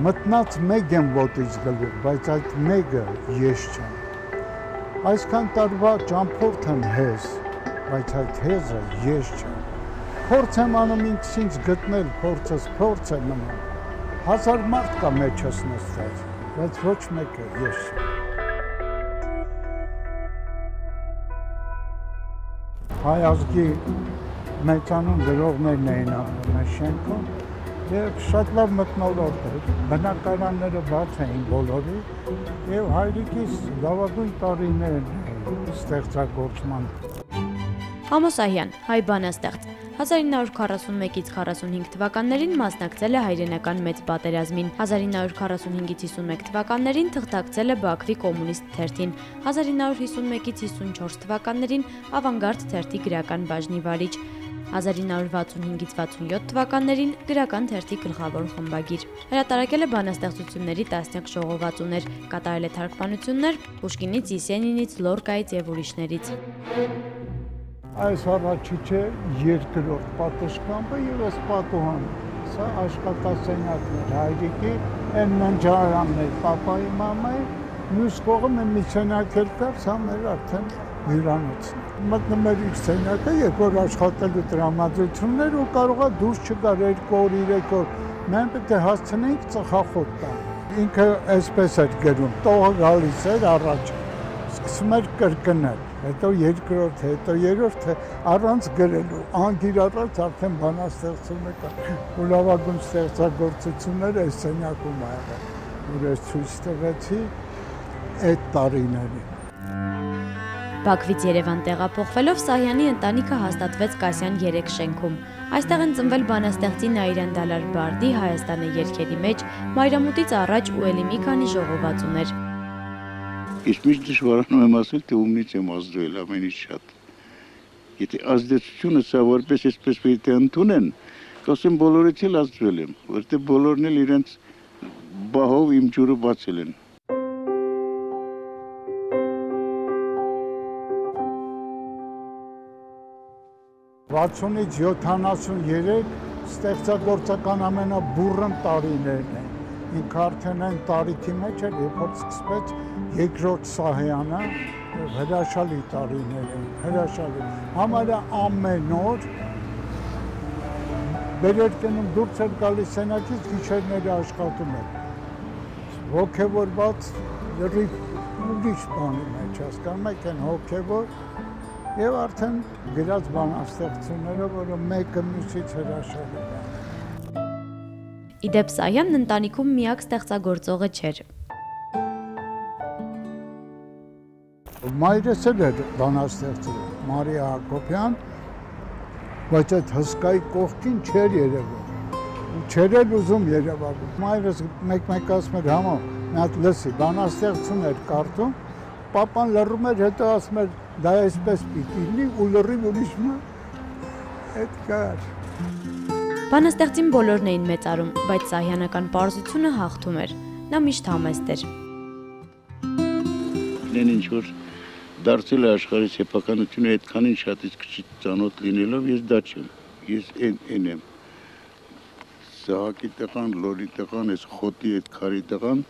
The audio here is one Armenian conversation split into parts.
Մտնած մեկ եմ ոտից գլուխ, բայց այդ մեկը ես չեմ։ Այսքան տարվա ճամփորդ եմ հեզ, բայց այդ հեզը ես չեմ։ Փորձ եմ անում ինքս գտնել, փորձս փորձ է նման։ Հազար մարդ կա մեջս նստած, բայց ոչ մեկը ես չեմ։ Հայ ազգի մեծանուն գրողներն էին ապրում այս շենքում և շատ լավ մթնոլորտ էր, բնակարանները բաց էին բոլորի և հայրիկիս լավագույն տարիներն էին ստեղծագործման։ Ամոս Ահյան, հայ բանաստեղծ, 1941-ից 45 թվականներին մասնակցել է հայրենական մեծ պատերազմին, 1945-ից 51 թվականներին թղթակցել է Բաքվի կոմունիստ թերթին, 1951-ից 54 թվականներին ավանգարդ թերթի գրական բաժնի վարիչ, 1965-ից 67 թվականներին գրական թերթի գլխավոր խմբագիր։ Հրատարակել է բանաստեղծությունների տասնյակ ժողովածուներ, կատարել է թարգմանություններ Պուշկինից, Եսենինից, Լորկայից և ուրիշներից։ Այս առաջի չէ երկրորդ պատշգամբը և այս պատուհանը, սա աշխատասենյակն էր հայրիկի, են ննջարանն էր պապայի մամայի, մյուս կողմը մի սենյակ էլ կար, սա մեր արդեն հյուրանոցն է։ Մտնում էր իր սենյակը, երբ որ աշխատելու տրամադրություններ ու կարողա դուրս չգար 2 օր, 3 օր, մենք պետք է հասցնեինք ծխախոտ տան։ Ինքը այսպես էր գրում, տողը գալիս էր առաջ, սկսում էր կրկնել, հետո երկրորդ, հետո երրորդ, առանց գրելու, անգիրառած արդեն բանաստեղծությունը կա։ Ու լավագույն ստեղծագործությունները այս սենյակում ա եղել, որ ես ցույց տվեցի այդ տարիներին։ Բաքվից Երևան տեղափոխվելով Սահյանի ընտանիքը հաստատվեց Կասյան 3 շենքում։ Այստեղ են ծնվել բանաստեղծի Նաիրան Դալար Բարդի Հայաստանը երգերի մեջ, մայրամուտից առաջ ու էլի մի քանի ժողովածուներ։ Իսկ միշտ դժվարանում եմ ասել, թե ումնից եմ ազդվել ամենից շատ։ Եթե ազդեցությունը սա որպես այսպես պետք է ընդունեն, կասեմ բոլորից էլ ազդվել եմ, որտեղ բոլորն էլ իրենց բահով իմ ջուրը բացել են։ 60-ից 73 ստեղծագործական ամենաբուռն տարիներն են։ Ինքը արդեն այն տարիքի մեջ էր, երբ որ սկսվեց երկրորդ Սահյանը, հրաշալի տարիներ են, հրաշալի։ Համարյա ամեն օր բերերկենում դուրս էր գալիս սենյակից, գիշերները աշխատում էր։ Հոգևորված լրիվ ուրիշ բանի մեջ, հասկանում եք, այն հոգևոր և արդեն գրած բանաստեղծությունները, որը մեկը մյուսից հրաշալի է։ Իդեպ Սահյանն ընտանիքում միակ ստեղծագործողը չէր։ Մայրս էլ էր բանաստեղծը, Մարիա Հակոբյան, բայց այդ հսկայի կողքին չէր երևում, չէր էլ ուզում երևալ։ Մայրս մեկ-մեկ ասում էր, համո, մի հատ լսի, բանաստեղծություն էր կարդում, պապան լռում էր, հետո ասում էր, դա այսպես պիտի լինի ու լռիվ ուրիշը այդ կար։ Բանաստեղծին բոլորն էին մեծարում, բայց սահյանական պարզությունը հաղթում էր։ Նա միշտ համեստ էր։ Իրեն ինչ որ դարձել է աշխարհի սեփականությունը այդքանին շատ իսկ ծանոթ լինելով, ես դա չեմ։ Ես այն եմ։ Սահակի տղան, Լորի տղան, այս խոտի այդ քարի տղան,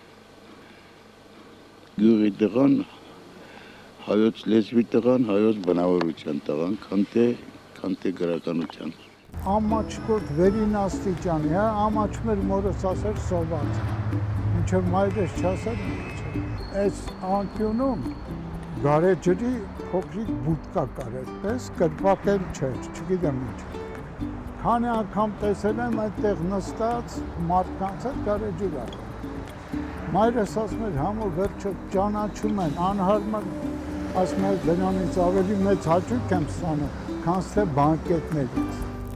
գյուղի տղան, հայոց լեզվի տղան, հայոց բնավորության տղան, քան թե գրականության։ Ամաչկոտ վերին աստիճանի, ամաչում էր մորս ասեր սոված, մինչև մայրս չասեր, այս անկյունում գարեջրի փոքրիկ բուտկա կար այդպես, կրպակել չէր, չգիտեմ ինչ։ Քանի անգամ տեսել եմ այդտեղ նստած մարդկանց հետ գարեջուր ակը։ Մայրս ասում էր, համո վերջը ճանաչում են, անհարմար, ասում էր դրանից ավելի մեծ հաճույք եմ ստանում, քան թե բանկետներից։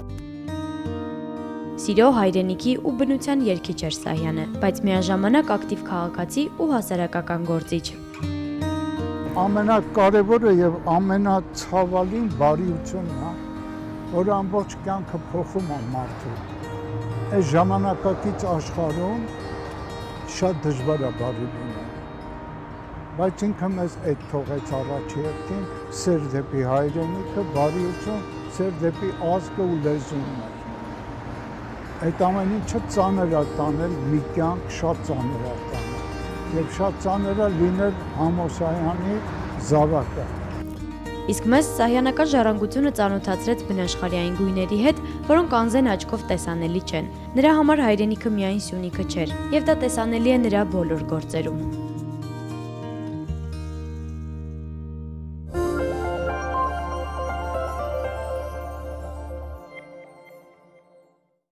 Սիրո, հայրենիքի ու բնության երգիչ էր Սահյանը, բայց միաժամանակ ակտիվ քաղաքացի ու հասարակական գործիչ։ Ամենակարևորը եւ ամենացավալին բարիությունն է, որ ամբողջ կյանքը փոխում է մարդու։ Այս ժամանակակից աշխարհում շատ դժվար է բարի լինել։ Բայց ինքը մեզ այդ թողեց առաջի հերթին, սեր դեպի հայրենիքը, բարիություն, սեր դեպի ազգը ու լեզուն։ այդ ամեն ինչը ծանր է տանել, մի կյանք շատ ծանր է տանել, եւ շատ ծանր է լինել Համոսայանի զավակը։ Իսկ մեզ սահյանական ժառանգությունը ծանոթացրեց բնաշխարհային գույների հետ, որոնք անզեն աչքով տեսանելի չեն։ Նրա համար հայրենիքը միայն Սյունիքը չէր, եւ դա տեսանելի է նրա բոլոր գործերում։